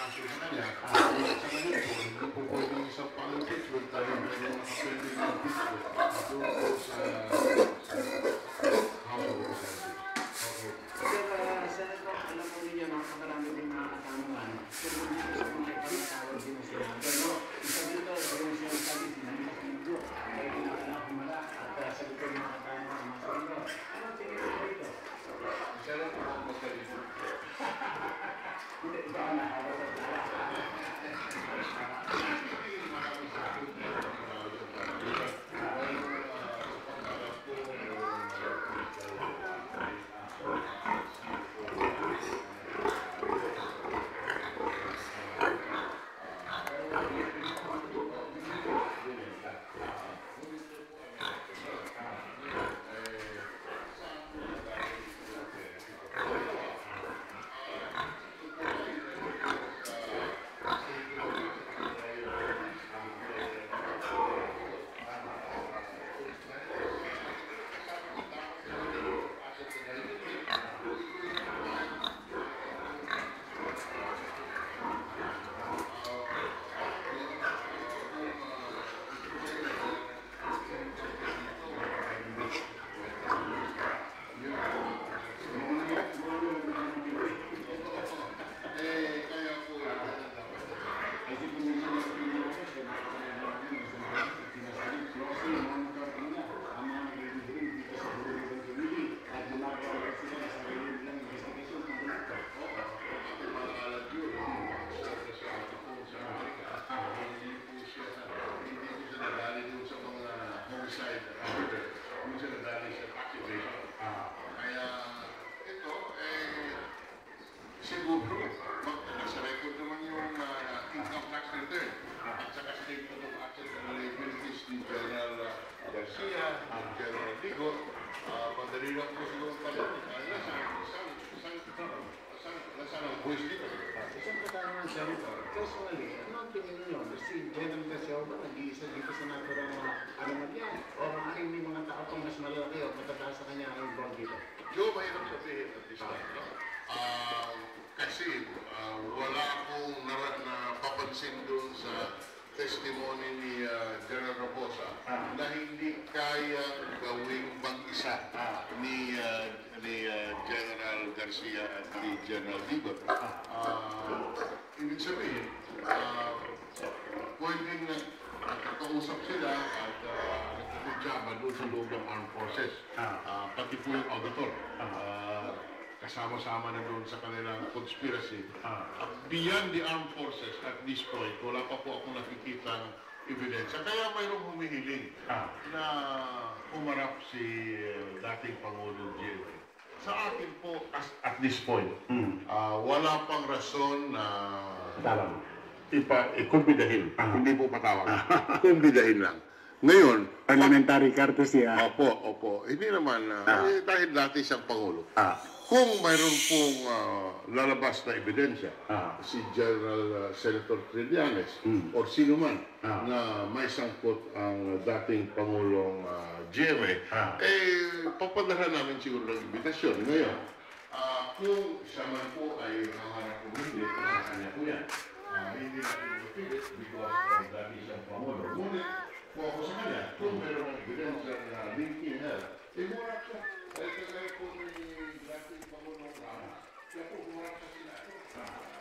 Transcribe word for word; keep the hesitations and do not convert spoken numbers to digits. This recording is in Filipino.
kaso sa kanya, sa kanya po, hindi po pwedeng isang pang-impeachment tayo meron nakapwede ng impeachment doon po sa House of Representatives. Okay. Sir, uh, Senator, alam po ninyo, napakarami din mga katanungan. Sir, hindi ko sa mga ipagkatawag din sila. Pero, isa dito, yung sinasabi, sinanong hindi ko. Kaya pinakala kumala at uh, sa likod mga katanungan, mga Senator. Ano tingin ko dito? Senator, ako magsalita. Hindi, ito ang nakawala sa personally, ano ang tingin niyo? Si General Garcia ba nag-iisa dito sa naturang mga ano man yan? O maaaring may mga tao pang mas malalaki o matataas sa kanya ang involved dito? Joe, mahirap sabihin at this time. No? Uh, kasi uh, wala akong napapansin doon sa testimony ni uh, General Raposa ah. na hindi kaya gawing mag-isa ah. ni, uh, ni uh, General Garcia at ni General Digot. Uh, ibig sabihin, uh, pwedeng nagkakausap sila at uh, nagkakudyaba doon sa loob ng armed forces. Uh, pati po yung auditor. Uh, kasama-sama na doon sa kanilang conspiracy. Uh, beyond the armed forces at this point, wala pa po akong nakikitang ebidensya. Kaya mayroong humihiling uh, na umarap si uh, dating Pangulo G. Sa akin po, as, at this point, mm. uh, wala pang rason na Tawag. ipa, ikumbidahin. Uh, Hindi po patawag. Kumbidahin lang. Ngayon, parliamentary courtesy. Ah. Opo, opo. Hindi naman, uh, ah. eh, dahil dati siyang Pangulo. Ah. Kung mayroon pong uh, lalabas na ebidensya, ah. si General uh, Senator Trillanes mm. o sino man ah. na may sangkot ang dating Pangulong uh, G M A, ah. eh, papadala namin siguro ng imbitasyon. Ngayon, uh, kung siya man po ay nangarap po hindi, kung kanya po yan, uh, hindi natin mapilit because of dati siyang Pangulo. Ngunit, kung ako sa kanya, kung mayroon ng ebidensya na linking health, eh, mura siya. Dahil kagaya po ni dating Pangulong Rama, siya po mura sa Senado.